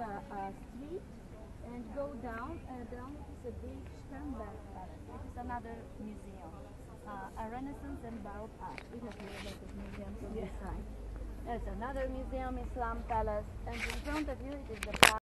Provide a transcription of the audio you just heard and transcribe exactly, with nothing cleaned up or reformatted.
a, a street and go down. Uh, down is a big Sternberg Palace. It is another museum, uh, a Renaissance and Baroque art. We have a lot of museums on this side. There's another museum, Islam Palace, and in front of you it is the